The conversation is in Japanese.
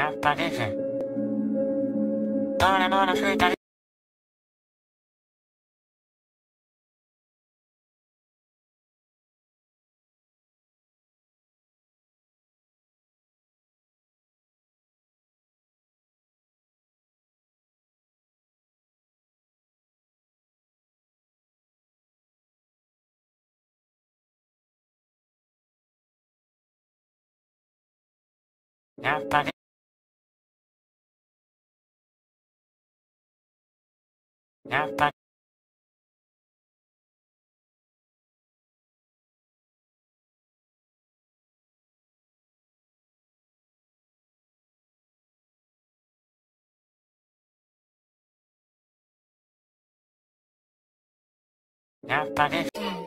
やっぱです。ノーラ吹いたり。やっぱり。やっぱり。やっぱです。